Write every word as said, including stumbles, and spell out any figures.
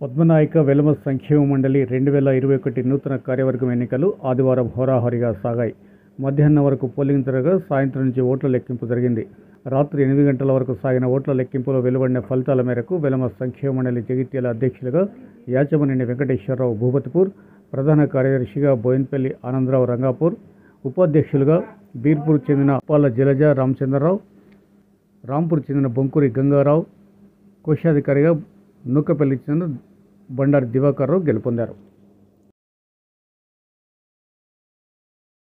పద్మనాయక వెలమ సంక్షేమ మండలి రెండు వేల ఇరవై ఒకటి నూతన కార్యవర్గం ఎన్నికలు ఆదివారం హోరాహోరీగా సాగాయి. మధ్యాహ్నం వరకు పోలింగ్ జరగగా సాయంత్రం నుంచి ఓట్ల లెక్కింపు జరిగింది. రాత్రి ఎనిమిది గంటల వరకు సాగిన ఓట్ల లెక్కింపులో వెలువడిన ఫలితాల మేరకు వెలమ సంక్షేమ మండలి జగిత్యాల అధ్యక్షులుగా యాచమనేని వెంకటేశ్వరరావు భూపతిపూర్, ప్రధాన కార్యదర్శిగా బోయిన్పల్లి ఆనందరావు రంగాపూర్, ఉపాధ్యక్షులుగా బీర్పూర్ చెందిన అప్పాల జలజ రామచంద్రరావు, రాంపూర్ చెందిన బొంకూరి గంగారావు, కోశాధికారిగా నూకపల్లి చెందిన బండారి దివాకర్ రావు గెలుపొందారు.